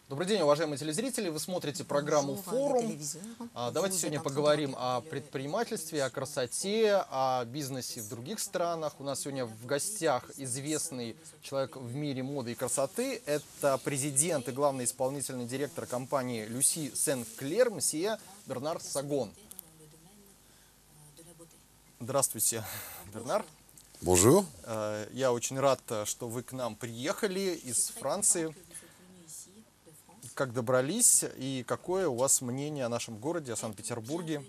Добрый день, уважаемые телезрители. Вы смотрите программу Bonjour les «Форум». téléviseurs. Давайте Vous êtes сегодня en train de поговорим о regarder предпринимательстве, о красоте, о бизнесе в других странах. У нас сегодня в гостях известный человек в мире моды и красоты. Это президент и главный исполнительный директор компании Люси Сен-Клер, месье Бернар Сагон. Здравствуйте, Бернар. Bonjour. Я очень рад, что вы к нам приехали из Франции. Как добрались и какое у вас мнение о нашем городе, о Санкт-Петербурге?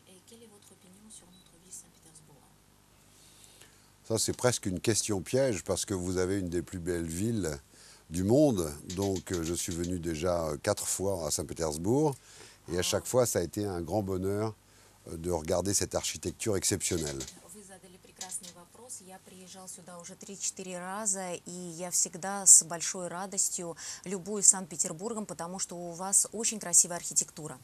Ça, c'est presque une question piège parce que vous avez une des plus belles villes du monde. Donc, je suis venu déjà 4 fois à Saint-Pétersbourg et à chaque fois, ça a été un grand bonheur de regarder cette architecture exceptionnelle. Вы задали прекрасный вопрос. Я приезжал сюда уже 3-4 раза, и я всегда с большой радостью любуюсь Санкт-Петербургом, потому что у вас очень красивая архитектура.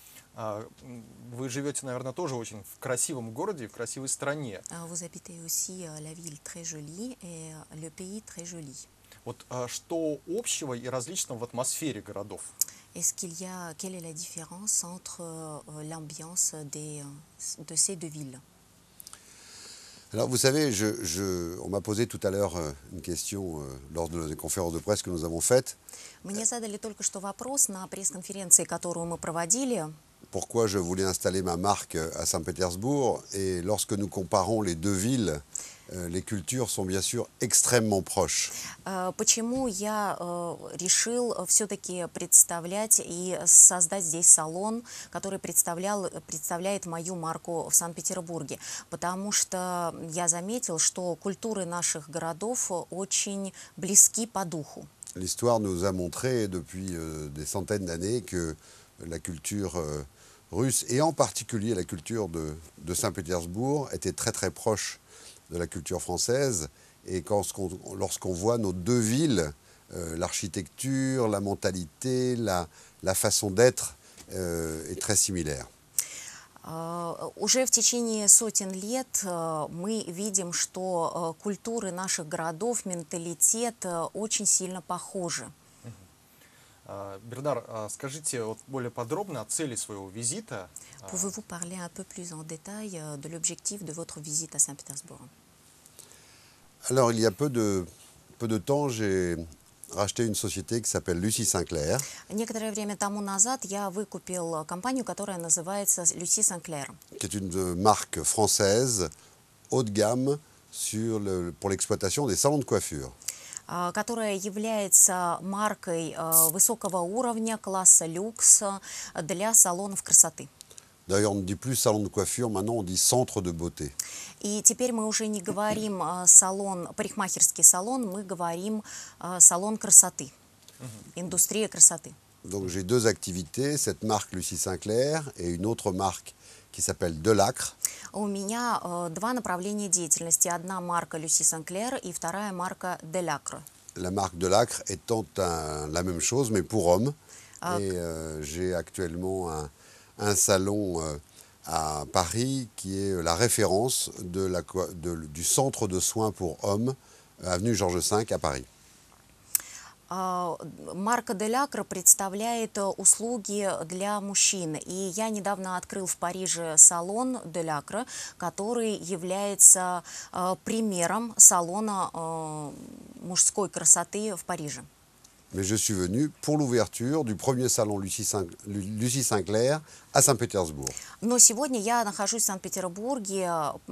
Вы живете, наверное, тоже очень в красивом городе, в красивой стране. Vous habitez aussi la ville très jolie et le pays très joli. Вот что общего и различного в атмосфере городов? Quelle est la différence entre l'ambiance de ces deux villes? Alors, vous savez, on m'a posé tout à l'heure une question lors de la conférence de presse que nous avons faite. Мне задали только что вопрос на пресс-конференции, которую мы проводили. Pourquoi je voulais installer ma marque à Saint-Pétersbourg. Et lorsque nous comparons les deux villes, les cultures sont bien sûr extrêmement proches. Почему я решил все-таки представлять и создать здесь салон, который представляет мою марку в Санкт-Петербурге? Потому что я заметил, что культуры наших городов очень близки по духу. L'histoire nous a montré depuis des centaines d'années que la culture russe, et en particulier la culture de Saint-Pétersbourg, était très très proche de la culture française. Et lorsqu'on voit nos deux villes, l'architecture, la mentalité, la façon d'être est très similaire. Уже в течение сотен лет мы видим, что культуры наших городов, менталитет очень сильно похожи. Бернар, скажите вот более подробно о цели своего визита. Pouvez-vous parler un peu plus en détail de l'objectif de votre visite à Saint-Pétersbourg? Alors, il y a peu de temps, j'ai racheté une société qui s'appelle Lucie Sinclair. Некоторое время тому назад я выкупил компанию, которая называется Lucie Sinclair. Qui est une marque française haut de gamme pour l'exploitation des salons de coiffure. Которая является маркой высокого уровня, класса люкс для салонов красоты. D'ailleurs, on ne dit plus salon de coiffure, maintenant on dit centre de beauté. И теперь мы уже не говорим салон, парикмахерский салон, мы говорим салон красоты, индустрия красоты. Donc j'ai deux activités, cette marque Lucie Sinclair et une autre marque qui s'appelle Delacre. У меня два направления деятельности. Одна марка Lucie Sinclair и вторая марка Delacre. La marque Delacre étant la même chose, mais pour hommes. Et j'ai actuellement un salon à Paris qui est la référence du centre de soins pour hommes, avenue Georges V à Paris. Марка Delacre представляет услуги для мужчин. И я недавно открыл в Париже салон Delacre, который является примером салона мужской красоты в Париже. Mais je suis venu pour l'ouverture du premier salon Lucie Sinclair à Saint-Pétersbourg. Но сегодня я нахожусь в Санкт-Петербурге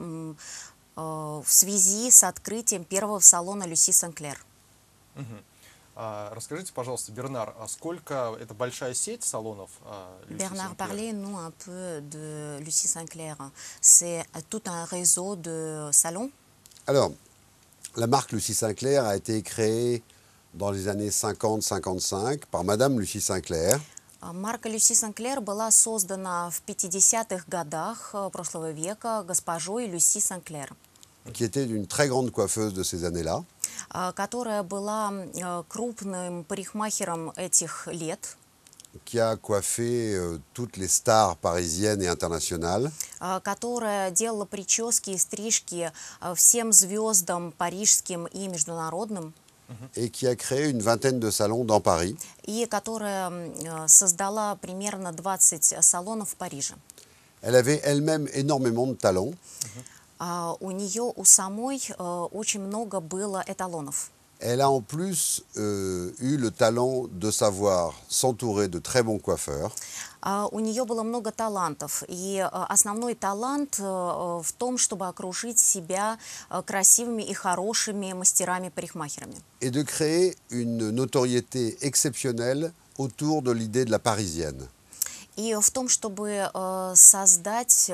в связи с открытием первого салона Lucie Sinclair. Расскажите, пожалуйста, Бернар, а сколько это большая сеть салонов Lucie Bernard, Sinclair? parlez-nous un peu de Lucie Sinclair. C'est tout un réseau de salons. Alors, la marque Lucie Sinclair a été créée dans les années 50-55 par Madame Lucie Sinclair. Марка Lucie Sinclair была создана в 50-х годах прошлого века госпожой Lucie Sinclair, Qui était une très grande coiffeuse de ces années-là. Которая была крупным парикмахером этих лет. Qui a coiffé toutes les stars parisiennes et internationales. Которая делала прически и стрижки всем звездам парижским и международным. et qui a créé une vingtaine de salons dans Paris. и которая создала примерно 20 салонов в Париже. Elle avait elle-même énormément de talent. У нее у самой очень много было эталонов. Elle a en plus eu le talent de savoir s'entourer de très bons coiffeurs. У нее было много талантов, и основной талант в том, чтобы окружить себя красивыми и хорошими мастерами-парикмахерами. Et de créer une notoriété exceptionnelle autour de l'idée de la parisienne. И в том, чтобы создать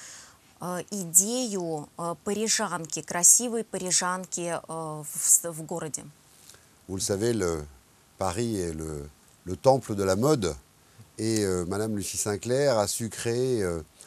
идею парижанки, красивой парижанки в городе. Vous le savez, Paris est le temple de la mode. Et Madame Lucie Sinclair a su créer,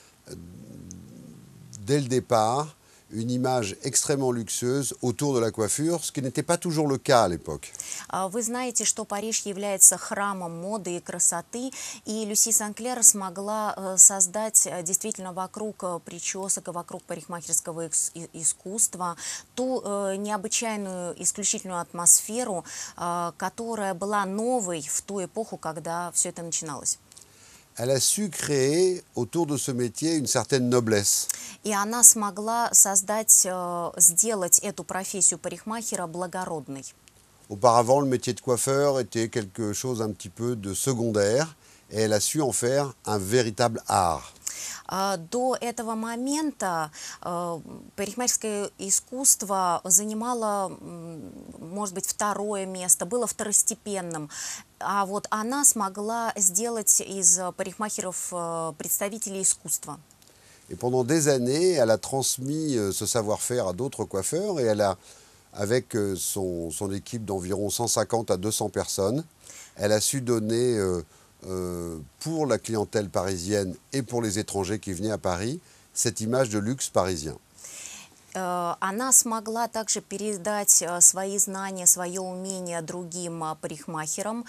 dès le départ, une image extrêmement luxueuse autour de la coiffure, ce qui n'était pas toujours le cas à l'époque. Вы знаете, что Париж является храмом моды и красоты, и Люси Санклер смогла создать действительно вокруг причесок и вокруг парикмахерского искусства ту необычайную, исключительную атмосферу, которая была новой в ту эпоху, когда все это начиналось. Elle a su créer autour de ce métier une certaine noblesse. И она смогла создать, сделать эту профессию парикмахера благородной. Auparavant, le métier de coiffeur était quelque chose un petit peu de secondaire, et elle a su en faire un véritable art. До этого момента парикмахерское искусство занимало, может быть, второе место, было второстепенным. А вот она смогла сделать из парикмахеров представителей искусства. Et pendant des années, elle a transmis ce savoir-faire à d'autres coiffeurs, et elle a, avec son équipe d'environ 150 à 200 personnes, elle a su donner pour la clientèle parisienne et pour les étrangers qui venaient à Paris, cette image de luxe parisien. Она смогла также передать свои знания, свое умение другим парикмахерам.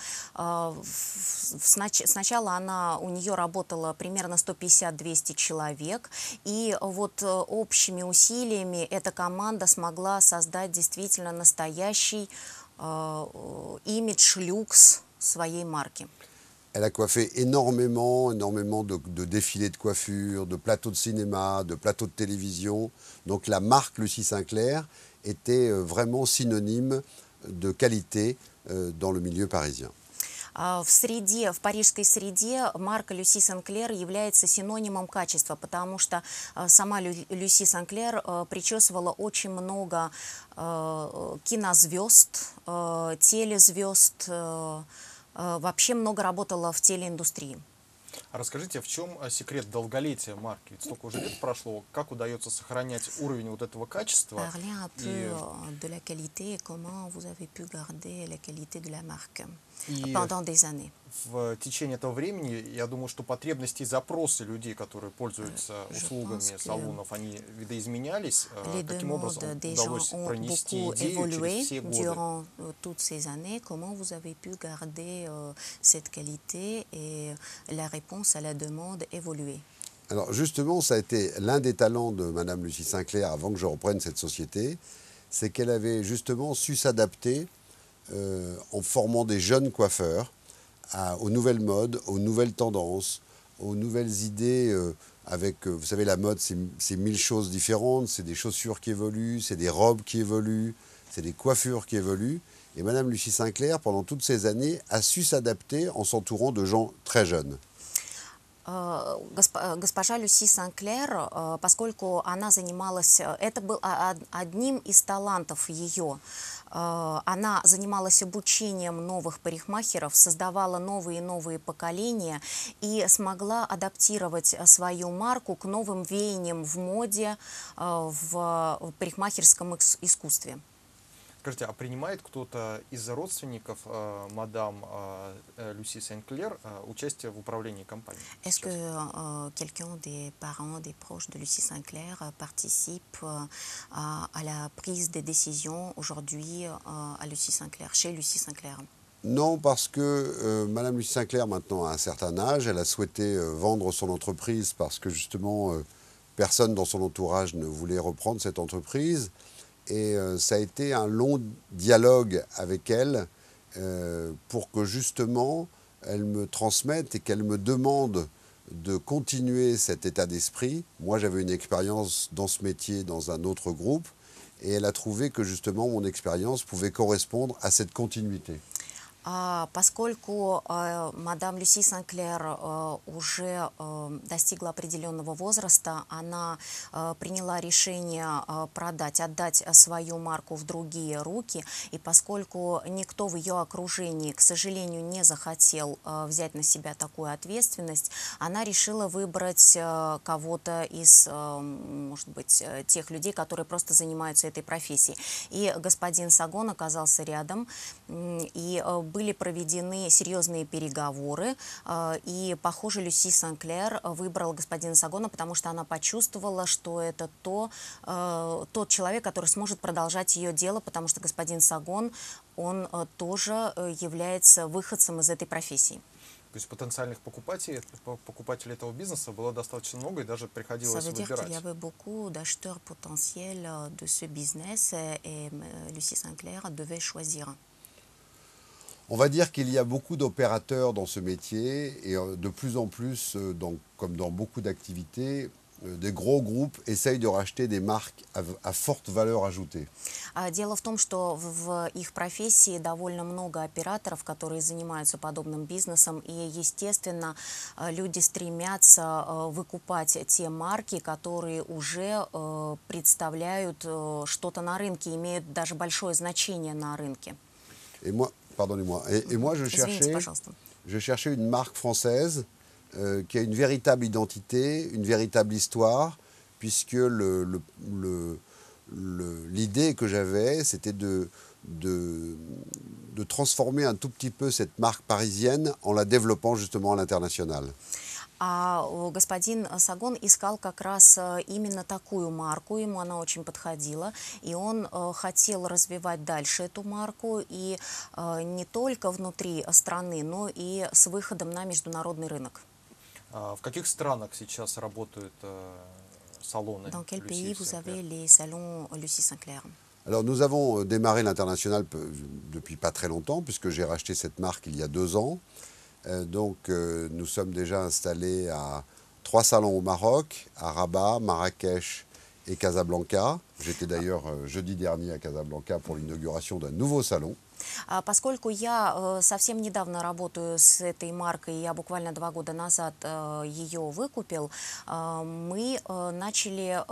Сначала у нее работало примерно 150-200 человек, и вот общими усилиями эта команда смогла создать действительно настоящий имидж, люкс своей марки. Elle a coiffé énormément de défilés de coiffure, de plateaux de cinéma, de plateaux de télévision. Donc la marque Lucie Sinclair était vraiment synonyme de qualité dans le milieu parisien. В парижской среде марка Люси Санклер является синонимом качества, потому что сама Люси Санклер причесывала очень много кинозвезд, телезвезд, вообще много работала в телеиндустрии. А расскажите, в чем секрет долголетия марки? Ведь столько уже лет прошло, как удается сохранять уровень вот этого качества? Parlez un peu de la qualité et comment vous avez pu garder la qualité de la marque pendant des années. В течение этого времени, я думаю, что потребности и запросы людей, которые пользуются услугами салонов, они видоизменялись. Каким образом удалось пронести идею через все годы? Durant toutes ces années, comment vous avez pu garder cette qualité et la réponse à la demande évoluer? Alors justement, ça a été l'un des talents de Madame Lucie Sinclair avant que je reprenne cette société, c'est qu'elle avait justement su s'adapter en formant des jeunes coiffeurs aux nouvelles modes, aux nouvelles tendances, aux nouvelles idées avec, vous savez, la mode, c'est 1000 choses différentes, c'est des chaussures qui évoluent, c'est des robes qui évoluent, c'est des coiffures qui évoluent. Et Madame Lucie Sinclair, pendant toutes ces années, a su s'adapter en s'entourant de gens très jeunes. Госпожа Люси Санклер, поскольку она занималась, это был одним из талантов ее, она занималась обучением новых парикмахеров, создавала новые и новые поколения и смогла адаптировать свою марку к новым веяниям в моде, в парикмахерском искусстве. Скажите, а принимает кто-то из родственников мадам Люси Сен-Клер участие в управлении компанией? Est-ce que quelqu'un des parents, des proches de Lucie Sinclair participe à la prise des décisions aujourd'hui à Lucie Sinclair, chez Lucie Sinclair? Non, parce que Madame Lucie Sinclair, maintenant, a un certain âge. Elle a souhaité vendre son entreprise parce que, justement, personne dans son entourage ne voulait reprendre cette entreprise. Et ça a été un long dialogue avec elle pour que justement elle me transmette et qu'elle me demande de continuer cet état d'esprit. Moi, j'avais une expérience dans ce métier dans un autre groupe et elle a trouvé que justement mon expérience pouvait correspondre à cette continuité. Поскольку мадам Люси Санклер уже достигла определенного возраста, она приняла решение отдать свою марку в другие руки, и поскольку никто в ее окружении, к сожалению, не захотел взять на себя такую ответственность, она решила выбрать кого-то из, может быть, тех людей, которые просто занимаются этой профессией. И господин Сагон оказался рядом, и были проведены серьезные переговоры, и, похоже, Люси Санклер выбрала господина Сагона, потому что она почувствовала, что это тот человек, который сможет продолжать ее дело, потому что господин Сагон, он тоже является выходцем из этой профессии. То есть потенциальных покупателей этого бизнеса было достаточно много, и даже приходилось выбирать. Ça veut dire qu'il y avait beaucoup d'acheteurs potentiels de ce business, et Lucie Sinclair devait choisir. On va dire qu'il y a beaucoup d'opérateurs dans ce métier et de plus en plus, comme dans beaucoup d'activités, des gros groupes essayent de racheter des marques à forte valeur ajoutée. Дело в том, что в их профессии довольно много операторов, которые занимаются подобным бизнесом, и, естественно, люди стремятся выкупать те марки, которые уже представляют что-то на рынке, имеют даже большое значение на рынке. Pardonnez-moi. Et moi, je cherchais une marque française qui a une véritable identité, une véritable histoire, puisque l'idée que j'avais, c'était de transformer un tout petit peu cette marque parisienne en la développant justement à l'international. Господин Сагон искал как раз именно такую марку, ему она очень подходила, и он хотел развивать дальше эту марку, и не только внутри страны, но и с выходом на международный рынок. В каких странах сейчас работают салоны Dans quel Lucie pays vous Sinclair? avez les salons Lucie Sinclair? Alors nous avons démarré l'international depuis pas très longtemps, puisque j'ai racheté cette marque il y a 2 ans. Donc nous sommes déjà installés à 3 salons au Maroc, à Rabat, Marrakech et Casablanca. J'étais d'ailleurs jeudi dernier à Casablanca pour l'inauguration d'un nouveau salon. Поскольку я совсем недавно работаю с этой маркой, я буквально 2 года назад ее выкупил, мы начали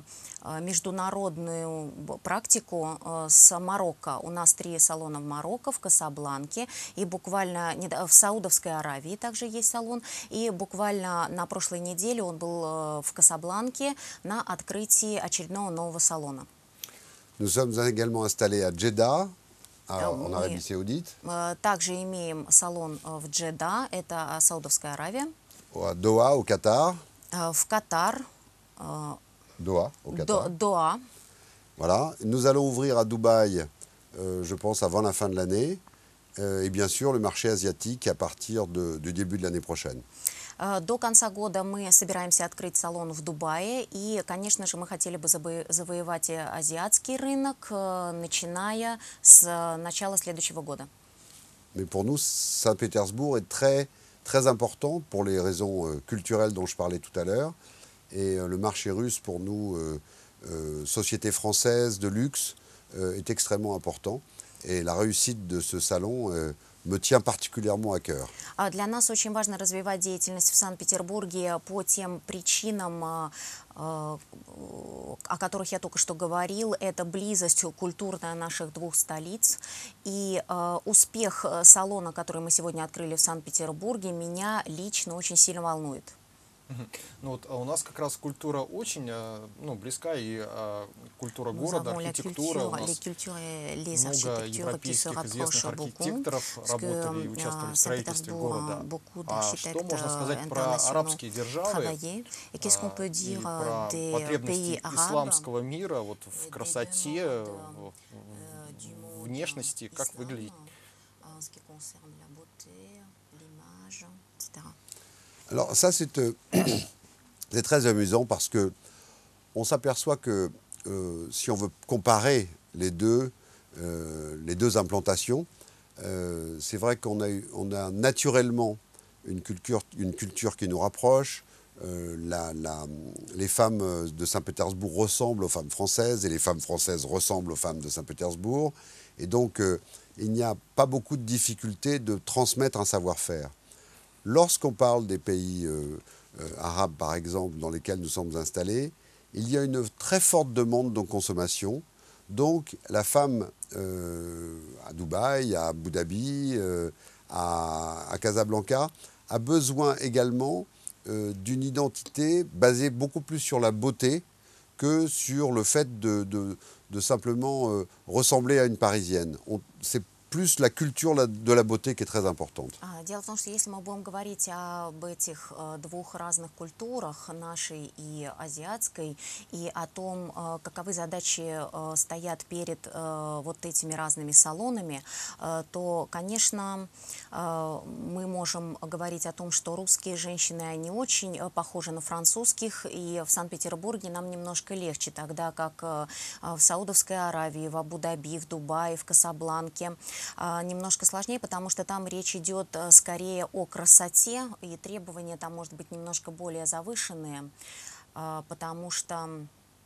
международную практику с Марокко. У нас 3 салона в Марокко, в Касабланке, и буквально в Саудовской Аравии также есть салон, и буквально на прошлой неделе он был в Касабланке на открытии очередного нового салона. Nous sommes également installés à Jeddah, en Arabie Saoudite. Также имеем салон в Джедда, это Саудовская Аравия. À Doha, au Qatar. В Катар. Doha, au Qatar. Доа. Voilà. Nous allons ouvrir à Dubaï, je pense, avant la fin de l'année. Et bien sûr, le marché asiatique à partir du début de l'année prochaine. До конца года мы собираемся открыть салон в Дубае, и, конечно же, мы хотели бы завоевать азиатский рынок, начиная с начала следующего года. Mais pour nous, Saint-Pétersbourg est très, très important pour les raisons culturelles dont je parlais tout à l'heure. Et le marché russe, pour nous, société française de luxe, est extrêmement important. Et la réussite de ce salon me tient particulièrement à cœur. Для нас очень важно развивать деятельность в Санкт-Петербурге по тем причинам, о которых я только что говорил. Это близость культурная наших 2 столиц. И успех салона, который мы сегодня открыли в Санкт-Петербурге, меня лично очень сильно волнует. Ну вот у нас как раз культура очень близка, и культура города, архитектура. У нас много европейских известных архитекторов работали и участвовали в строительстве города. А что можно сказать про арабские державы и про потребности исламского мира вот в красоте, в внешности, как выглядит? Alors ça, c'est très amusant parce que on s'aperçoit que si on veut comparer les deux implantations, c'est vrai qu'on a naturellement une culture qui nous rapproche. Les femmes de Saint-Pétersbourg ressemblent aux femmes françaises et les femmes françaises ressemblent aux femmes de Saint-Pétersbourg. Et donc, il n'y a pas beaucoup de difficultés de transmettre un savoir-faire. Lorsqu'on parle des pays arabes, par exemple, dans lesquels nous sommes installés, il y a une très forte demande de consommation. Donc, la femme à Dubaï, à Abu Dhabi, à Casablanca, a besoin également d'une identité basée beaucoup plus sur la beauté que sur le fait de simplement ressembler à une Parisienne. C'est plus la culture de la beauté qui est très importante. Дело в том, что если мы будем говорить об этих двух разных культурах, нашей и азиатской, и о том, каковы задачи стоят перед вот этими разными салонами, то, конечно, мы можем говорить о том, что русские женщины, они очень похожи на французских, и в Санкт-Петербурге нам немножко легче, тогда как в Саудовской Аравии, в Абу-Даби, в Дубае, в Касабланке немножко сложнее, потому что там речь идет скорее о красоте, и требования там, может быть, немножко более завышенные, потому что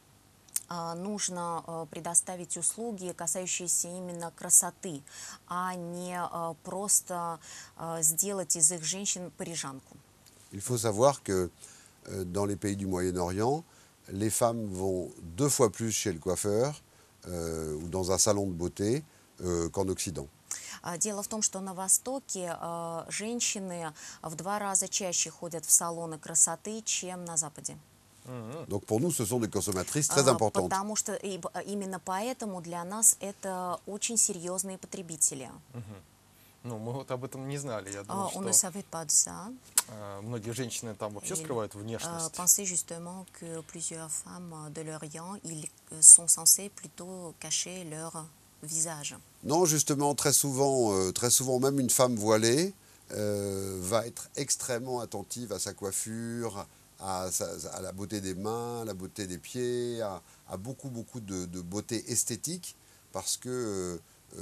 нужно предоставить услуги, касающиеся именно красоты, а не просто сделать из их женщин парижанку. Il faut savoir que dans les pays du Moyen-Orient, les femmes vont 2 fois plus chez le coiffeur ou dans un salon de beauté qu'en Occident. Дело в том, что на Востоке женщины в 2 раза чаще ходят в салоны красоты, чем на Западе. Donc pour nous, ce sont des consommatrices très importantes. Потому что именно поэтому для нас это очень серьезные потребители. Ну, мы вот об этом не знали. Я думал, On ne что savait pas de ça. многие женщины там вообще скрывают внешность. Pensez justement que plusieurs femmes de l'Orient, ils sont censées plutôt cacher leur visage. Non, justement, très souvent, même une femme voilée va être extrêmement attentive à sa coiffure, à la beauté des mains, à la beauté des pieds, à beaucoup de beauté esthétique, parce que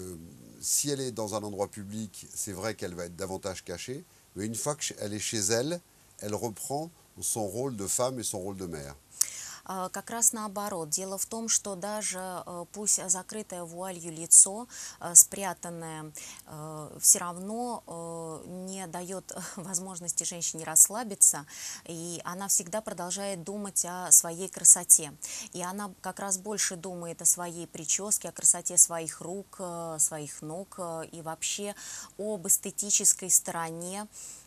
si elle est dans un endroit public, c'est vrai qu'elle va être davantage cachée, mais une fois qu'elle est chez elle, elle reprend son rôle de femme et son rôle de mère. Как раз наоборот. Дело в том, что даже пусть закрытое вуалью лицо, спрятанное, все равно не дает возможности женщине расслабиться, и она всегда продолжает думать о своей красоте. И она как раз больше думает о своей прическе, о красоте своих рук, своих ног и вообще об эстетической стороне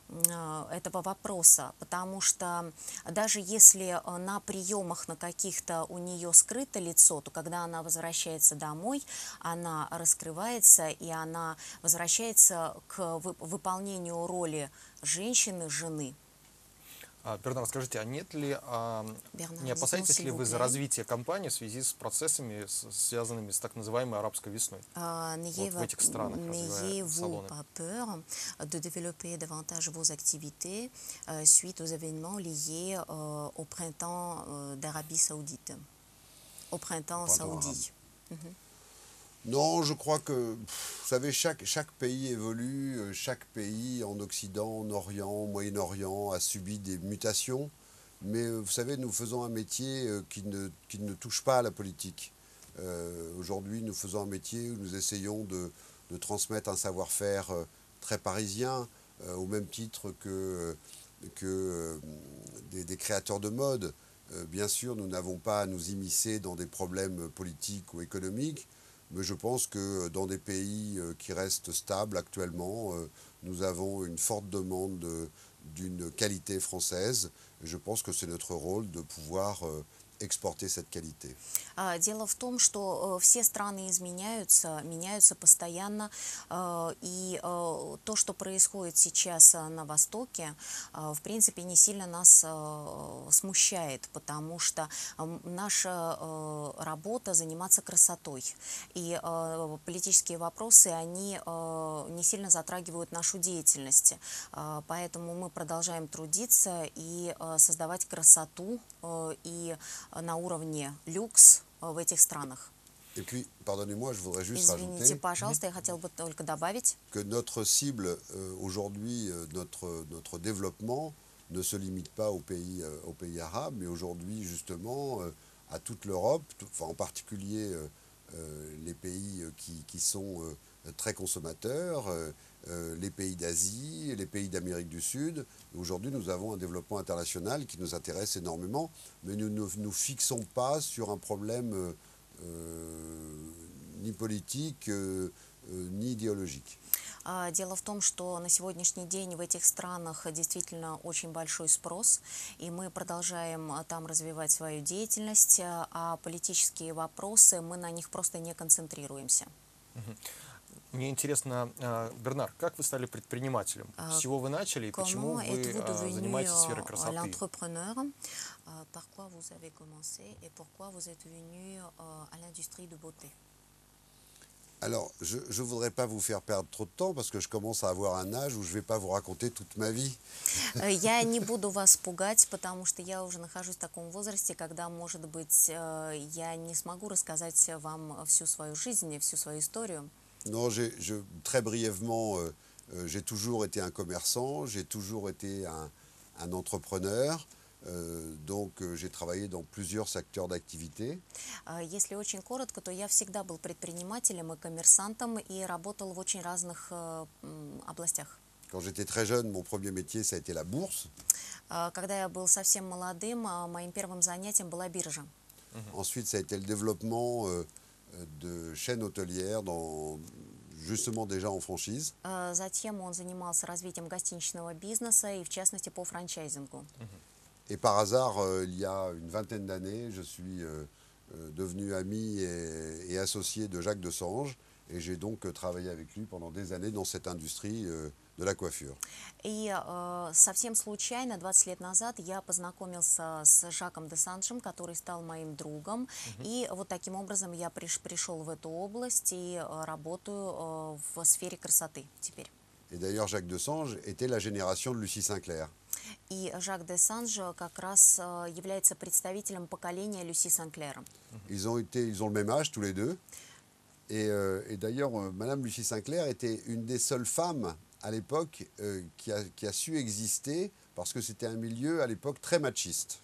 этого вопроса, потому что даже если на приемах на каких-то у нее скрыто лицо, то когда она возвращается домой, она раскрывается и она возвращается к выполнению роли женщины, жены. Бернар, скажите, а нет ли, не опасаетесь ли вы за развитие компании в связи с процессами, связанными с так называемой арабской весной? Вот в этих странах, развивая салоны. Pas peur de développer davantage vos activités suite aux événements liés au printemps d'Arabie Saoudite, au printemps saoudi? Non, je crois que, vous savez, chaque pays évolue, chaque pays en Occident, en Orient, au Moyen-Orient a subi des mutations, mais vous savez, nous faisons un métier qui ne touche pas à la politique. Aujourd'hui, nous faisons un métier où nous essayons de transmettre un savoir-faire très parisien, au même titre que des créateurs de mode. Bien sûr, nous n'avons pas à nous immiscer dans des problèmes politiques ou économiques, mais je pense que dans des pays qui restent stables actuellement, nous avons une forte demande d'une qualité française. Et je pense que c'est notre rôle de pouvoir exporter cette qualité. Дело в том, что все страны меняются постоянно, и то, что происходит сейчас на Востоке, в принципе, не сильно нас смущает, потому что наша работа заниматься красотой, и политические вопросы, они не сильно затрагивают нашу деятельность, поэтому мы продолжаем трудиться и создавать красоту, и на уровне люкс в этих странах. Et puis, pardonnez-moi, je voudrais juste Извините, rajouter пожалуйста, я хотел бы только добавить, que notre cible aujourd'hui, notre développement ne se limite pas aux pays arabes, mais aujourd'hui justement à toute l'Europe, enfin, en particulier les pays qui sont très consommateurs, les pays d'Asie, les pays d'Amérique du Sud. Aujourd'hui, nous avons un développement international qui nous intéresse énormément, mais nous ne nous fixons pas sur un problème ni politique ni idéologique. Дело в том, что на сегодняшний день в этих странах действительно очень большой спрос, и мы продолжаем там развивать свою деятельность, а политические вопросы, мы на них просто не концентрируемся. Мне интересно, Бернар, как вы стали предпринимателем? С чего вы начали и почему Comment вы êtes-vous devenu занимаетесь сферой красоты? l'entrepreneur? Par quoi vous avez commencé et pourquoi vous êtes venu à l'industrie de beauté? Alors, je ne voudrais pas vous faire perdre trop de temps parce que je commence à avoir un âge où je ne vais pas vous raconter toute ma vie. Я не буду вас пугать, потому что я уже нахожусь в таком возрасте, когда, может быть, я не смогу рассказать вам всю свою жизнь и всю свою историю. Non, très brièvement, j'ai toujours été un commerçant, j'ai toujours été un entrepreneur. Donc, j'ai travaillé dans plusieurs secteurs d'activité. Если очень коротко, то я всегда был предпринимателем и коммерсантом и работал в очень разных областях. Quand j'étais très jeune, mon premier métier, ça a été la bourse. Когда я был совсем молодым, моим первым занятием была биржа. Ensuite, ça a été le développement de chaînes hôtelières, justement déjà en franchise. Затем он занимался развитием гостиничного бизнеса и, в частности, по франчайзингу. Et par hasard, il y a une vingtaine d'années, je suis devenu ami et associé de Jacques Desange. Et j'ai donc travaillé avec lui pendant des années dans cette industrie de la coiffure. И совсем случайно, 20 лет назад, я познакомился с Жаком Десанжем, который стал моим другом. И вот таким образом я пришел в эту область и работаю в сфере красоты теперь. Et d'ailleurs, Jacques Desange était la génération de Lucie Sinclair. И Жак Десанж как раз является представителем поколения Люси Санклера. Ils ont le même âge tous les deux. Et d'ailleurs, Madame Lucie Sinclair était une des seules femmes à l'époque qui a su exister parce que c'était un milieu à l'époque très machiste.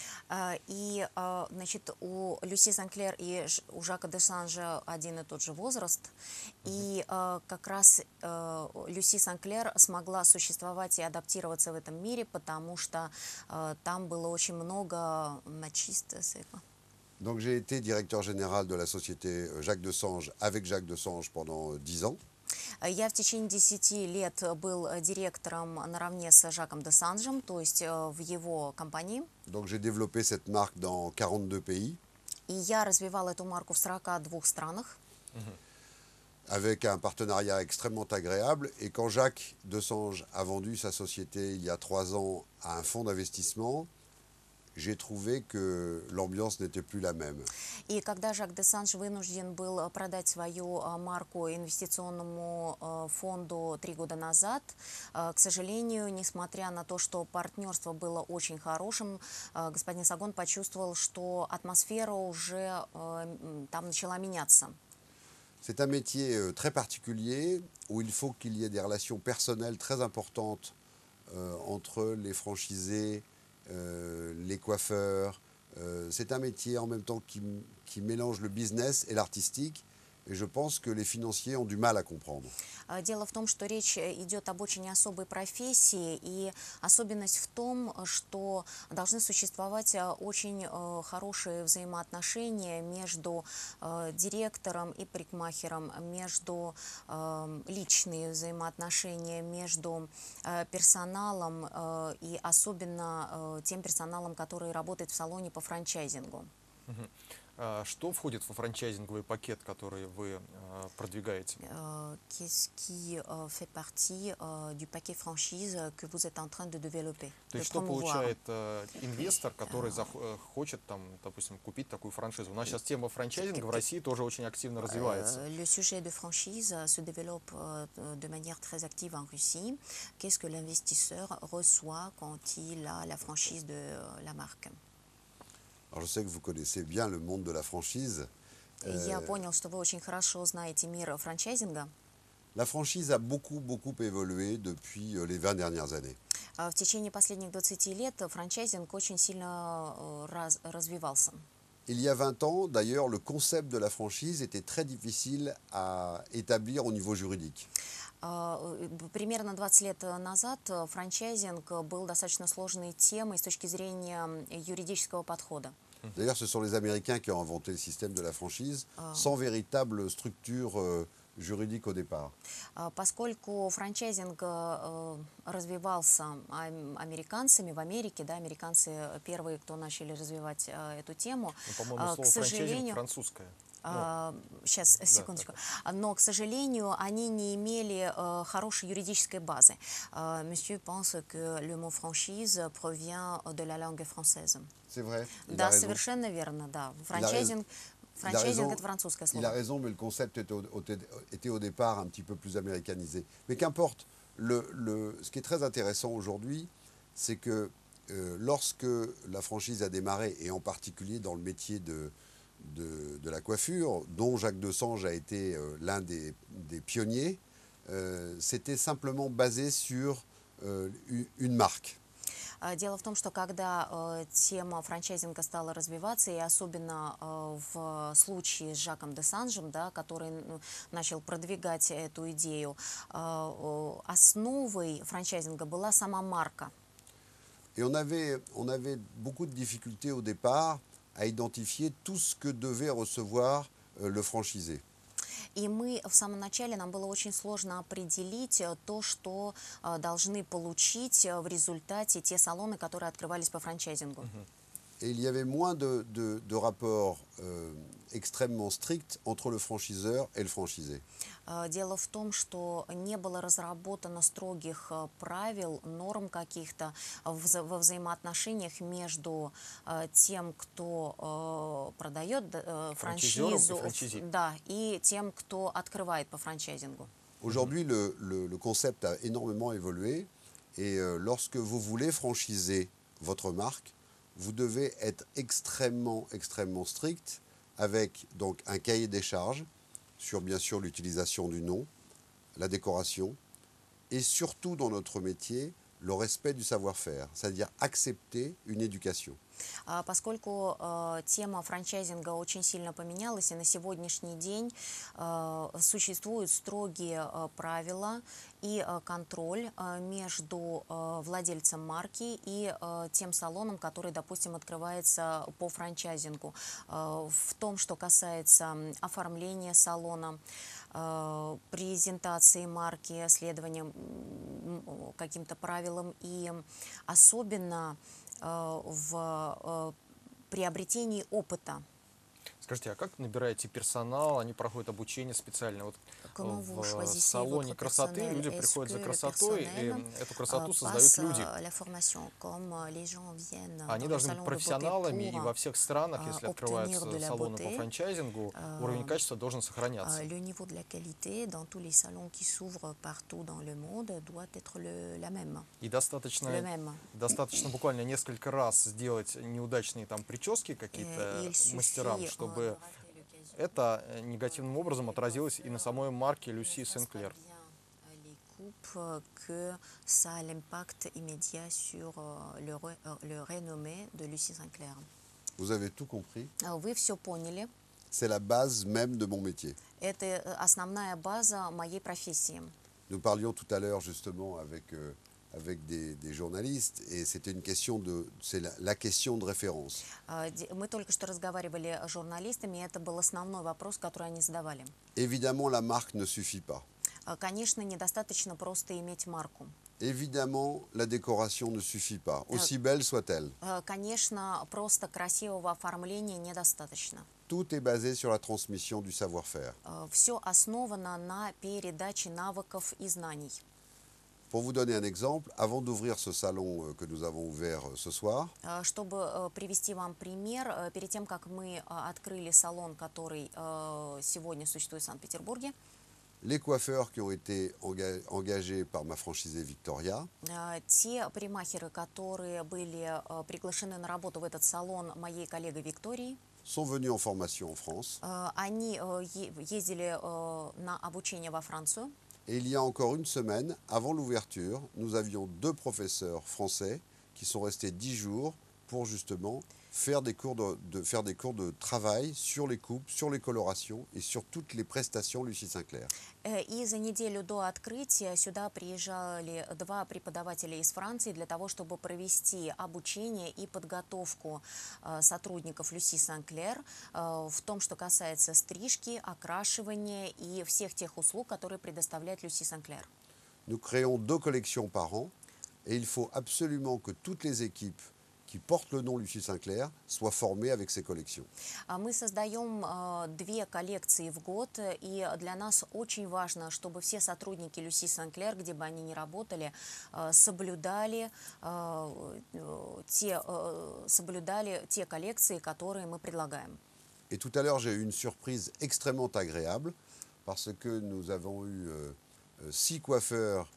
И, значит, у Люси Санклер и у Жака Десанжа один и тот же возраст. И как раз Люси Санклер смогла существовать и адаптироваться в этом мире, потому что там было очень много мачистов. Donc j'ai été directeur général de la société Jacques Desange avec Jacques Desange pendant 10 ans. Я в течение 10 лет был директором наравне с Жаком Десанжем, то есть в его компании. Donc j'ai développé cette marque dans 42 pays. И я развивала эту марку в 42 странах. Avec un partenariat extrêmement agréable. Et quand Jacques Desange a vendu sa société il y a 3 ans à un fonds d'investissement, j'ai trouvé que l'ambiance n'était plus la même. И когда Жак Десанж вынужден был продать свою марку инвестиционному фонду 3 года назад, к сожалению, несмотря на то, что партнерство было очень хорошим, господин Сагон почувствовал, что атмосфера уже там начала меняться. C'est un métier très particulier où il faut qu'il y ait des relations personnelles très importantes entre les franchisés, les coiffeurs. C'est un métier en même temps qui mélange le business et l'artistique. Et je pense que les financiers ont du mal à comprendre. Дело в том, что речь идет об очень особой профессии, и особенность в том, что должны существовать очень хорошие взаимоотношения между директором и парикмахером, между личные взаимоотношения между персоналом и особенно тем персоналом, который работает в салоне по франчайзингу. Что входит во франчайзинговый пакет, который вы продвигаете? Qu'est-ce qui fait partie du paquet franchise que vous êtes en train de développer? То есть что получает инвестор, который хочет, там, допустим, купить такую франшизу? У нас сейчас тема франчайзинга в России тоже очень активно развивается. Le sujet de franchise se développe de manière très active en Russie. Qu'est-ce que l'investisseur reçoit quand il a la franchise de la marque? Alors je sais que vous connaissez bien le monde de la franchise. Я понял, что вы очень хорошо знаете мир франчайзинга. La franchise a beaucoup évolué depuis les 20 dernières années. В течение последних 20 лет франчайзинг очень сильно развивался. Il y a 20 ans, d'ailleurs, le concept de la franchise était très difficile à établir au niveau juridique. Примерно 20 лет назад франчайзинг был достаточно сложной темой с точки зрения юридического подхода. D'ailleurs, ce sont les Américains qui ont inventé le système de la franchise sans véritable structure juridique au départ. Поскольку франчайзинг развивался американцами в Америке, да, американцы первые, кто начали развивать эту тему, По-моему, к слово франчайзинг сожалению, французское. сейчас, секундочку. Но, к сожалению, они не имели хорошей юридической базы. Monsieur pense que le mot franchise provient de la langue française. C'est vrai. Да, совершенно верно, да. Франчайзинг это французское Il a слово. raison, mais le concept était au départ un petit peu plus américanisé. Mais qu'importe, ce qui est très intéressant aujourd'hui, c'est que lorsque la franchise a démarré, et en particulier dans le métier de la coiffure, dont Jacques Desange a été l'un des pionniers, c'était simplement basé sur une marque. Дело в том, что когда тема франчайзинга стала развиваться, и особенно в случае с Жаком Десанжем, да, который начал продвигать эту идею, основой франчайзинга была сама марка. Et on avait beaucoup de difficultés au départ à identifier tout ce que devait recevoir le franchisé. И мы в самом начале, нам было очень сложно определить то, что должны получить в результате те салоны, которые открывались по франчайзингу. Et il y avait moins de rapports extrêmement stricts entre le franchiseur et le franchisé. Дело в том, что не было разработано строгих правил, норм каких-то во взаимоотношениях между тем, кто продает франшизу, да, и тем, кто открывает по франчайзингу. Aujourd'hui, le concept a énormément évolué et lorsque vous voulez franchiser votre marque, vous devez être extrêmement strict avec donc un cahier des charges sur bien sûr l'utilisation du nom, la décoration et surtout dans notre métier, le respect du savoir-faire, c'est-à-dire accepter une éducation. Поскольку тема франчайзинга очень сильно поменялась, и на сегодняшний день существуют строгие правила и контроль между владельцем марки и тем салоном, который, допустим, открывается по франчайзингу. В том, что касается оформления салона, презентации марки, следования каким-то правилам и особенно в приобретении опыта. Скажите, а как набираете персонал? Они проходят обучение специальное? Вот в салоне красоты люди приходят за красотой, и эту красоту создают люди. Они должны быть профессионалами, и во всех странах, если открываются салоны по франчайзингу, уровень качества должен сохраняться. Le niveau de la qualité dans tous les salons qui s'ouvrent partout dans le monde doit être la même. И достаточно буквально несколько раз сделать неудачные там прически какие-то мастерам, чтобы это негативным образом отразилось и на самой марке Люси Сенклер. Que ça a l'impact immédiat sur le renommé de Lucie Sinclair. Vous avez tout compris. Вы все поняли. C'est la base même de mon métier. Это основная база моей профессии. Nous parlions tout à l'heure justement avec des journalistes, et c'était c'est la question de référence. Мы только что разговаривали с журналистами, и это был основной вопрос, который они задавали. Évidemment, la marque ne suffit pas. Конечно, недостаточно просто иметь марку. Évidemment, la décoration ne suffit pas, aussi belle soit-elle. Конечно, просто красивого оформления недостаточно. Tout est basé sur la transmission du savoir-faire. Все основано на передаче навыков и знаний. Pour vous donner un exemple, avant d'ouvrir ce salon que nous avons ouvert ce soir, чтобы привести вам пример, перед тем, как мы открыли салон, который сегодня существует в Санкт-Петербурге, les coiffeurs qui ont été engagés par ma franchisée Victoria, Те парикмахеры, которые были приглашены на работу в этот салон моей коллегой Викторией, sont venus en formation en France. они ездили на обучение во Францию. Et il y a encore une semaine, avant l'ouverture, nous avions 2 professeurs français qui sont restés 10 jours pour justement faire des cours de travail sur les coupes, sur les colorations et sur toutes les prestations Lucie Sinclair. И за неделю до открытия сюда приезжали 2 преподавателя из Франции для того, чтобы провести обучение и подготовку сотрудников Люси Санклер в том, что касается стрижки, окрашивания и всех тех услуг, которые предоставляет Люси Санклер. Nous créons 2 collections par an et il faut absolument que toutes les équipes qui portent le nom Lucie Sinclair soient formées avec ces collections. Мы создаем 2 коллекции в год, и для нас очень важно, чтобы все сотрудники Люси Санклер, где бы они ни работали, соблюдали те коллекции, которые мы предлагаем. Et tout à l'heure, j'ai eu une surprise extrêmement agréable parce que nous avons eu 6 coiffeurs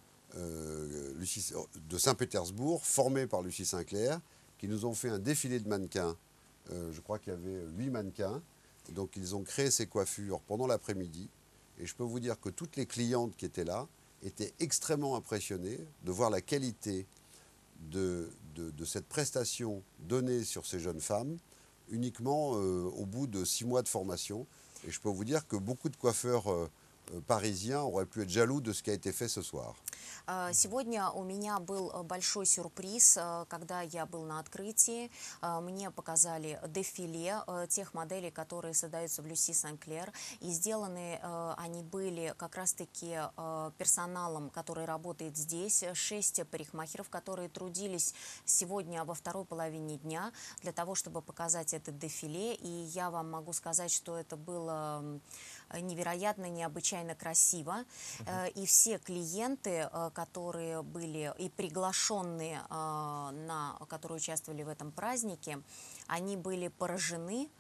de Saint-Pétersbourg formés par Lucie Sinclair qui nous ont fait un défilé de mannequins. Je crois qu'il y avait 8 mannequins. Et donc ils ont créé ces coiffures pendant l'après-midi. Et je peux vous dire que toutes les clientes qui étaient là étaient extrêmement impressionnées de voir la qualité de cette prestation donnée sur ces jeunes femmes uniquement au bout de 6 mois de formation. Et je peux vous dire que beaucoup de coiffeurs parisiens auraient pu être jaloux de ce qui a été fait ce soir. Сегодня у меня был большой сюрприз, когда я был на открытии. Мне показали дефиле тех моделей, которые создаются в Люси Санклер. И сделаны они были как раз-таки персоналом, который работает здесь. 6 парикмахеров, которые трудились сегодня во второй половине дня для того, чтобы показать этот дефиле. И я вам могу сказать, что это было невероятно, необычайно красиво. И все клиенты, которые были и приглашенные, которые участвовали в этом празднике, они были поражены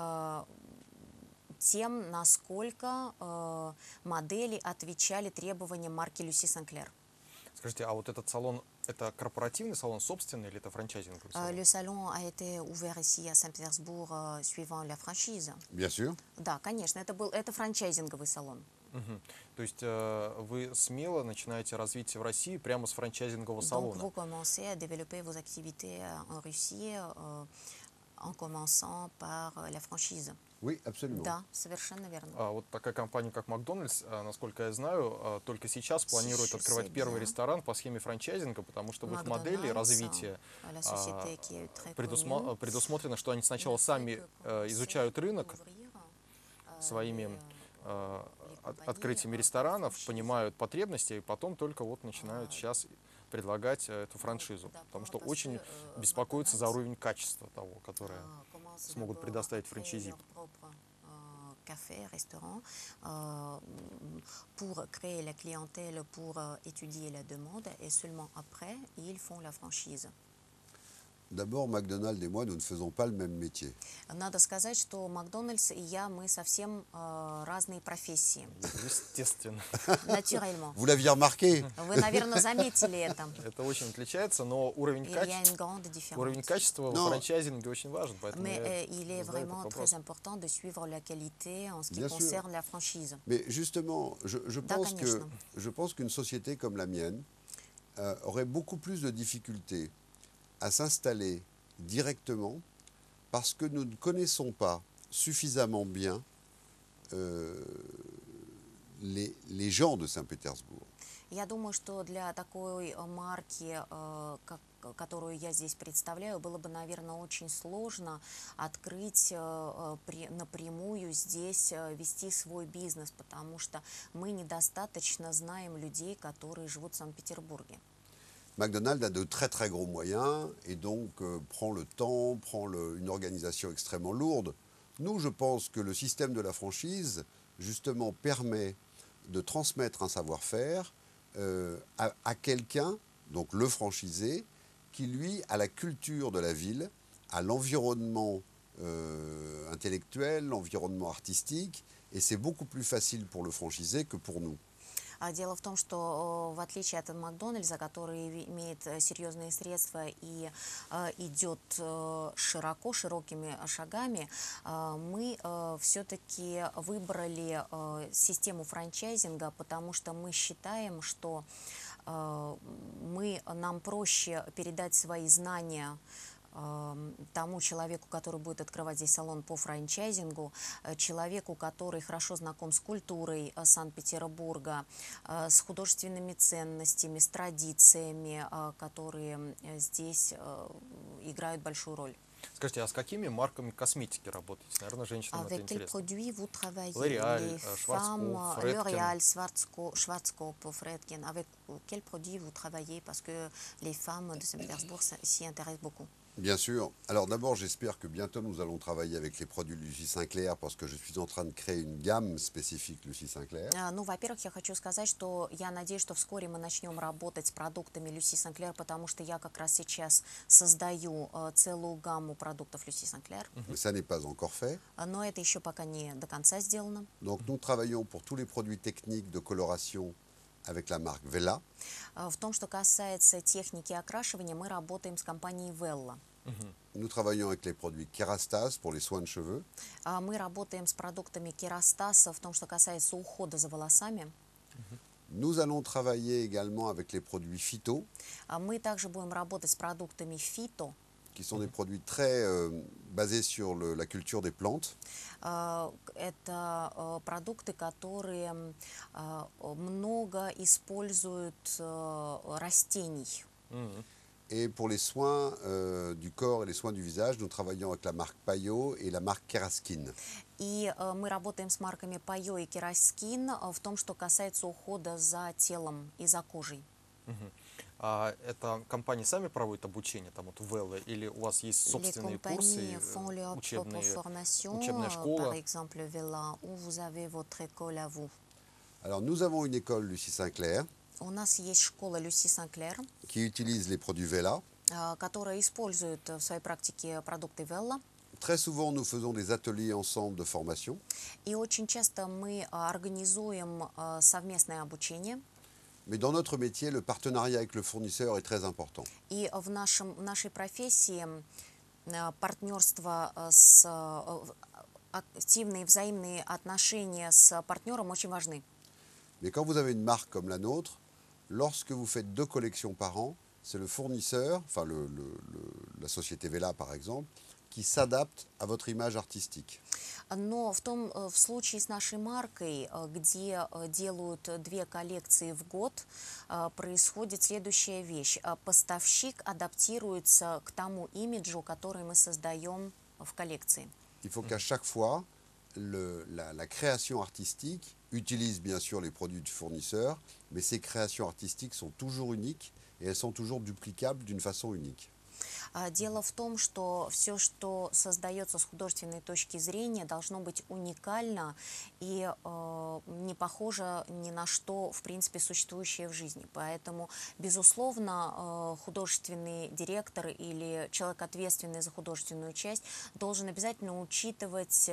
тем, насколько модели отвечали требованиям марки Люси Санклер. Скажите, а вот этот салон, это корпоративный салон, собственный, или это франчайзинговый салон? Le salon a été ouvert ici à Saint-Pétersbourg suivant la franchise. Bien sûr. Да, конечно, это франчайзинговый салон. То есть вы смело начинаете развитие в России прямо с франчайзингового Donc салона. vous commencez à développer vos activités en Russie en commençant par la franchise. Oui, absolument. Да, совершенно верно. Вот такая компания, как Макдональдс, насколько я знаю, только сейчас планирует открывать первый ресторан по схеме франчайзинга, потому что в их модели развития предусмотрено, что они сначала сами изучают рынок своими открытиями ресторанов, понимают потребности, и потом только вот начинают сейчас предлагать эту франшизу, потому что очень беспокоятся за уровень качества того, которое смогут предоставить франчайзи. Café, restaurant, pour créer la clientèle, pour étudier la demande, et seulement après, ils font la franchise. D'abord, McDonald's et moi, nous ne faisons pas le même métier. Надо сказать, что Макдональдс и я, мы совсем разные профессии. Естественно. Naturellement. Vous l'aviez remarqué? Вы, наверное, заметили это. Это очень отличается, но уровень Il y a une grande différence. качества в франчайзинге очень важен, поэтому Mais il est vraiment très important de suivre la qualité en ce qui Bien sûr. concerne la franchise. Mais justement, Да, конечно. je pense qu'une société comme la mienne aurait beaucoup plus de difficultés à s'installer directement parce que nous ne connaissons pas suffisamment bien les gens de Saint-Pétersbourg. Я думаю, что для такой марки, которую я здесь представляю, было бы, наверное, очень сложно открыть напрямую здесь, вести свой бизнес, потому что мы недостаточно знаем людей, которые живут в Санкт-Петербурге. McDonald's a de très très gros moyens et donc prend le temps, une organisation extrêmement lourde. Nous, je pense que le système de la franchise, justement, permet de transmettre un savoir-faire à quelqu'un, donc le franchisé, qui lui a la culture de la ville, a l'environnement intellectuel, l'environnement artistique, et c'est beaucoup plus facile pour le franchisé que pour nous. Дело в том, что в отличие от Макдональдса, который имеет серьезные средства и идет широкими шагами, мы все-таки выбрали систему франчайзинга, потому что мы считаем, что нам проще передать свои знания тому человеку, который будет открывать здесь салон по франчайзингу, человеку, который хорошо знаком с культурой Санкт-Петербурга, с художественными ценностями, с традициями, которые здесь играют большую роль. Скажите, а с какими марками косметики работаете? Наверное, женщинам это Avec quels интересно. produits vous travaillez? L'Oréal, Les femmes, Schwarzkopf, Fredkin. L'Oréal, Schwarzkopf, Fredkin. Avec quels produits vous travaillez? Parce que les femmes de Saint-Pétersbourg s'y intéressent beaucoup. Bien sûr. Alors d'abord, j'espère que bientôt nous allons travailler avec les produits Lucie Sinclair parce que je suis en train de créer une gamme spécifique Lucie Sinclair. Ну, во-первых, я хочу сказать, что я надеюсь, что вскоре мы начнем работать с продуктами Люси Сенклер, потому что я как раз сейчас создаю целую гамму продуктов Люси Сенклер. Mais ça n'est pas encore fait. Но это еще пока не до конца сделано. Donc nous travaillons pour tous les produits techniques de coloration avec la marque Vela. В том, что касается техники окрашивания, мы работаем с компанией Vella. Nous travaillons avec les produits Kerastase pour les soins de cheveux. Мы работаем с продуктами Керастаса в том, что касается ухода за волосами. Nous allons travailler également avec les produits Phyto, Мы также будем работать с продуктами Фито. qui sont des produits très basés sur la culture des plantes. Это продукты, которые много используют растений. Et pour les soins du corps et les soins du visage, nous travaillons avec la marque Payot et la marque Keraskin. И мы работаем с марками Пайо и Кераскин в том, что касается ухода за телом и за кожей. А это компании сами проводят обучение, там вот Велла, или у вас есть собственные курсы, учебная школа? Par exemple, Vella, où vous avez votre école à vous. Alors nous avons une école Lucie Sinclair У нас есть школа Люси Сенклер, qui utilise les produits Vela. которая использует в своей практике продукты Велла. Très souvent, nous faisons des ateliers ensemble de formation. И очень часто мы организуем совместное обучение. Mais dans notre métier, le partenariat avec le fournisseur est très important. И в нашей профессии партнерство активные взаимные отношения с партнером очень важны. Mais quand vous avez une marque comme la nôtre, lorsque vous faites 2 collections par an, c'est le fournisseur, enfin la société Vela par exemple, qui s'adapte à votre image artistique. Но в случае с нашей маркой, где делают 2 коллекции в год, происходит следующая вещь. Поставщик адаптируется к тому имиджу, который мы создаем в коллекции. Il faut qu'à chaque fois, la création artistique utilise bien sûr les produits du fournisseur, mais ces créations artistiques sont toujours uniques et elles sont toujours duplicables d'une façon unique. Дело в том, что все, что создается с художественной точки зрения, должно быть уникально и не похоже ни на что, в принципе, существующее в жизни. Поэтому, безусловно, художественный директор или человек, ответственный за художественную часть, должен обязательно учитывать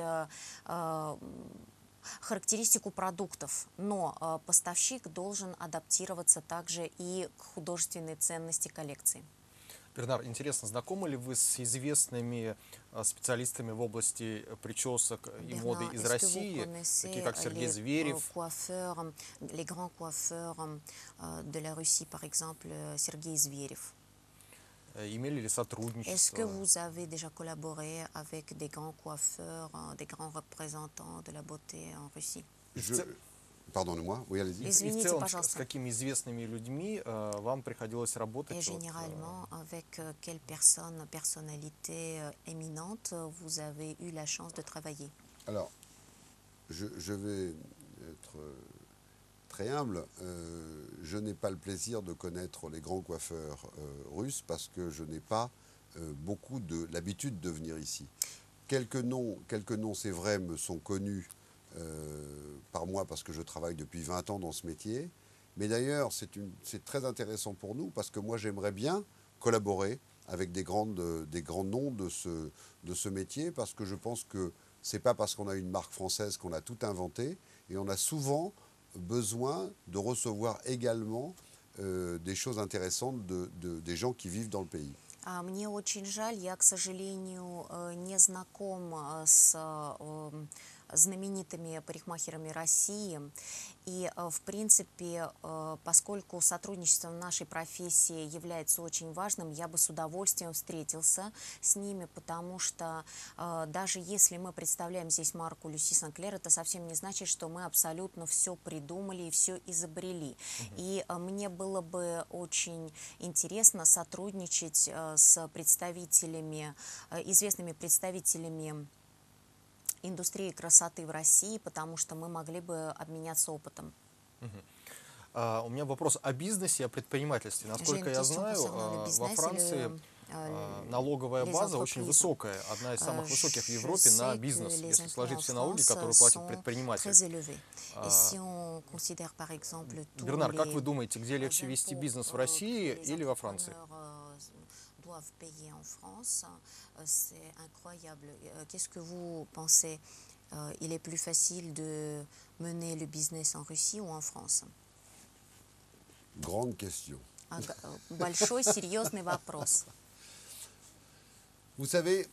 характеристику продуктов, но поставщик должен адаптироваться также и к художественной ценности коллекции. Бернар, интересно, знакомы ли вы с известными специалистами в области причесок и моды из России, такие как Сергей Зверев? Les grands coiffeurs de la Russie, par exemple, Sergei Zverev. Имели ли сотрудничество? Est-ce que vous avez déjà collaboré avec des grands coiffeurs, des grands représentants de la beauté en Russie? Pardonnez-moi, oui, allez-y. И в целом, с какими известными людьми вам приходилось работать? Et généralement, avec quelles personnes, personnalités éminentes vous avez eu la chance de travailler? Alors, je vais être très humble. Je n'ai pas le plaisir de connaître les grands coiffeurs russes parce que je n'ai pas beaucoup l'habitude de venir ici. Quelques noms, c'est vrai, me sont connus par moi parce que je travaille depuis 20 ans dans ce métier. Mais d'ailleurs, c'est très intéressant pour nous parce que moi, j'aimerais bien collaborer avec des grands noms de ce métier parce que je pense que ce n'est pas parce qu'on a une marque française qu'on a tout inventé et on a souvent besoin de recevoir également des choses intéressantes des gens qui vivent dans le pays. Мне очень жаль, я, к сожалению, не знаком с знаменитыми парикмахерами России. И, в принципе, поскольку сотрудничество в нашей профессии является очень важным, я бы с удовольствием встретился с ними, потому что даже если мы представляем здесь марку Люси Сен-Клер, это совсем не значит, что мы абсолютно все придумали и все изобрели. И мне было бы очень интересно сотрудничать с представителями, известными представителями индустрии красоты в России, потому что мы могли бы обменяться опытом. У меня вопрос о бизнесе, о предпринимательстве. Насколько я знаю, во Франции налоговая база очень высокая, одна из самых высоких в Европе на бизнес, если сложить все налоги, которые платит предприниматель. Бернар, как вы думаете, где легче вести бизнес, в России или во Франции? Doivent payer en France, c'est incroyable. Qu'est-ce que vous pensez? Il est plus facile de mener le business en Russie ou en France? Grande question. Большой, серьезный вопрос. Vous savez,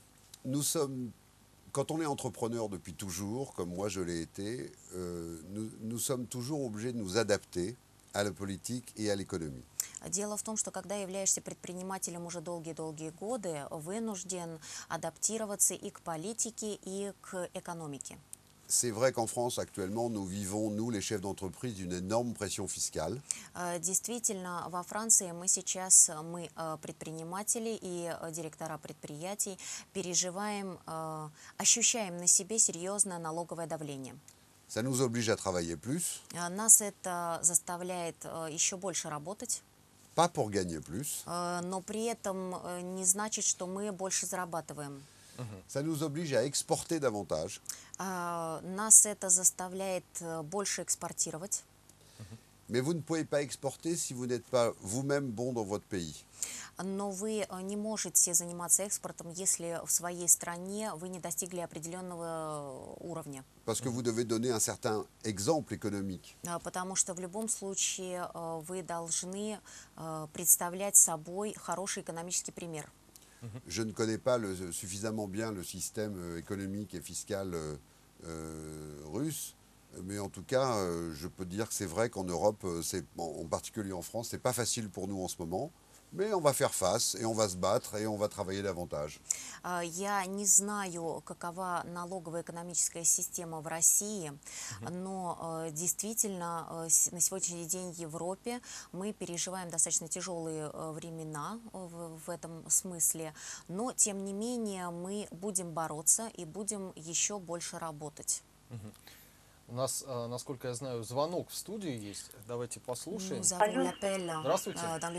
quand on est entrepreneur depuis toujours, comme moi je l'ai été, nous sommes toujours obligés de nous adapter à la politique et à l'économie. Дело в том, что когда являешься предпринимателем уже долгие-долгие годы, вынужден адаптироваться и к политике, и к экономике. C'est vrai qu'en France, actuellement, nous vivons, nous, les chefs d'entreprise, une énorme pression fiscale. Действительно, во Франции мы сейчас, предприниматели и директора предприятий, переживаем, ощущаем на себе серьезное налоговое давление. Ça nous oblige à travailler plus. Нас это заставляет еще больше работать. Pas pour gagner plus. Но при этом не значит, что мы больше зарабатываем. Ça nous oblige à exporter davantage. Нас это заставляет больше экспортировать. Mais vous ne pouvez pas exporter si vous n'êtes pas vous-même bon dans votre pays. Но вы не можете заниматься экспортом, если в своей стране вы не достигли определенного уровня. Parce que vous devez donner un certain exemple économique. Потому что в любом случае вы должны представлять собой хороший экономический пример. Je ne connais pas suffisamment bien le système économique et fiscal russe, mais en tout cas, je peux dire que c'est vrai qu'en Europe, en particulier en France, c'est pas facile pour nous en ce moment. Mais on va faire face, et on va se battre, et on va travailler davantage. Я не знаю, какова налоговая экономическая система в России, но действительно на сегодняшний день в Европе мы переживаем достаточно тяжелые времена в этом смысле, но тем не менее мы будем бороться и будем еще больше работать. У нас, насколько я знаю, звонок в студию есть. Давайте послушаем. Здравствуйте.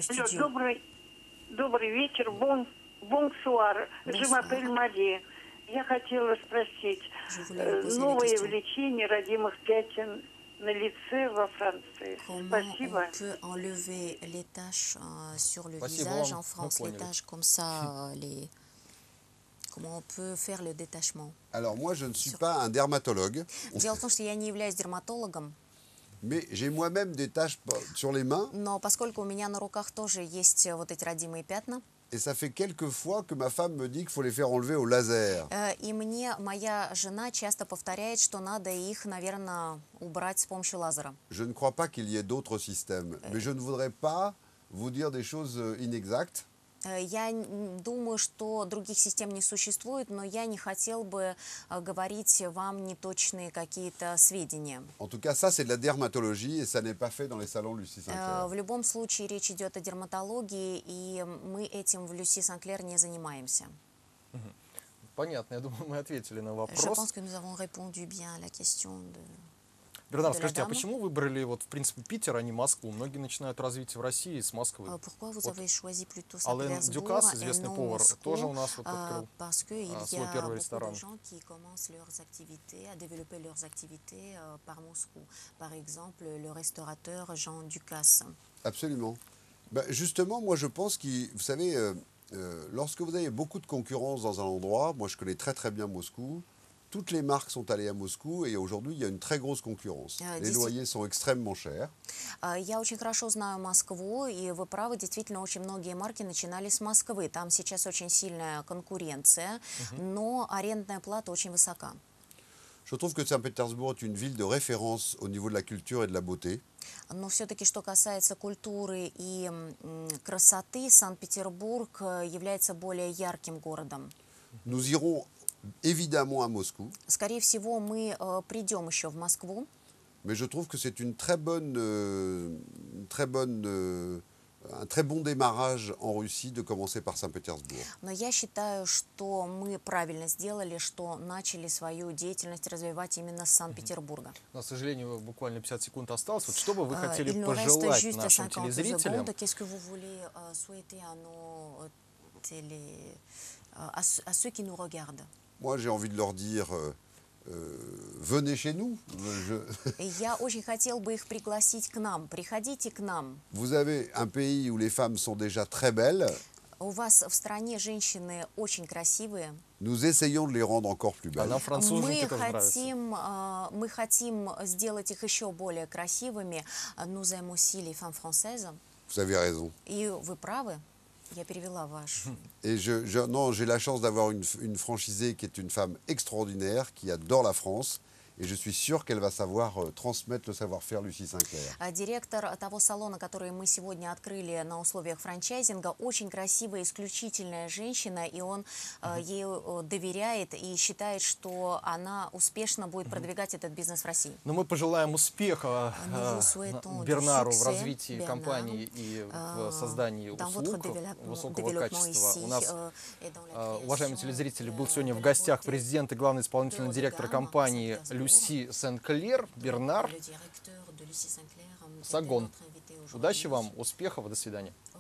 Добрый вечер. Бонсуар. Je m'appelle Мари. Я хотела спросить, новое влечение родимых пятен на лице во Франции. Спасибо. Comment on peut enlever les taches sur le visage en France, les taches comme ça, Comment on peut faire le détachement? Alors moi, je ne suis pas un dermatologue. Дело в том, что я не являюсь дерматологом. Mais j'ai moi-même des taches sur les mains. Но поскольку у меня на руках тоже есть вот эти родимые пятна. Et ça fait quelques fois que ma femme me dit qu'il faut les faire enlever au laser. И мне моя жена часто повторяет, что надо их, наверное, убрать с помощью лазера. Je ne crois pas qu'il y ait d'autres systèmes, mais je ne voudrais pas vous dire des choses inexactes. Я думаю, что других систем не существует, но я не хотел бы говорить вам неточные какие-то сведения. En tout cas, ça c'est de la dermatologie et ça n'est pas fait dans les salons Lucie Saint-Clair. В любом случае речь идет о дерматологии, и мы этим в Люси Сен-Клер не занимаемся. Понятно, я думаю, мы ответили на вопрос. Je pense que nous avons répondu bien à la question de... Бернар, скажите, а почему выбрали, вот, в принципе, Питер, а не Москву? Многие начинают развитие в России с Москвы. Pourquoi vous avez choisi plutôt Alain Saint-Pétersbourg Ducasse, et известный non повар, Moscou? тоже у нас вот открыл Parce qu'il y свой a первый beaucoup ресторан. de gens qui commencent leurs activités, à développer leurs activités par Moscou. Par exemple, le restaurateur Jean Ducasse. Absolument. Ben, justement, moi je pense que, vous savez, lorsque vous avez beaucoup de concurrence dans un endroit, moi je connais très très bien Moscou, toutes les marques sont allées à Moscou et aujourd'hui, il y a une très grosse concurrence. Les loyers sont extrêmement chers. Я очень хорошо знаю Москву, и вы правы, действительно, очень многие марки начинали с Москвы. Там сейчас очень сильная конкуренция, но арендная плата очень высока. Je trouve que Saint-Pétersbourg est une ville de référence au niveau de la culture et de la beauté. Но все-таки, что касается культуры и красоты, Санкт-Петербург является более ярким городом. Nous irons évidemment à Moscou, Скорее всего, мы придем еще в Москву. mais je trouve que c'est un très bon démarrage en Russie de commencer par Saint-Pétersbourg. Но я считаю, что мы правильно сделали, что начали свою деятельность развивать именно с Санкт-Петербурга. Но, к сожалению, буквально 50 секунд осталось. Вот что бы вы хотели Il nous reste пожелать juste нашим 50 телезрителям? secondes. Qu'est-ce que vous voulez souhaiter à nos à ceux qui nous regardent? Moi, j'ai envie de leur dire, venez chez nous. Я очень хотел бы их пригласить к нам. Приходите к нам. Vous avez un pays où les femmes sont déjà très belles. У вас в стране женщины очень красивые. Nous essayons de les rendre encore plus А belles. нам француженки тоже нравятся. Мы хотим сделать их еще более красивыми. Nous aimons aussi les femmes françaises. Vous avez raison. И вы правы. Я перевела ваш. Et non, j'ai la chance d'avoir une franchisée qui est une femme extraordinaire, qui adore la France. Et je suis sûr qu'elle va savoir transmettre le savoir-faire Lucie Sinclair. Директор того салона, который мы сегодня открыли на условиях франчайзинга, очень красивая, исключительная женщина, и он ей доверяет и считает, что она успешно будет продвигать этот бизнес в России. Но мы пожелаем успеха Бернару в развитии компании и в создании услуг высокого качества. У нас, уважаемые телезрители, был сегодня в гостях президент и главный исполнительный директор компании Люси Сенклер, Бернар Сагон. Удачи вам, успехов, до свидания.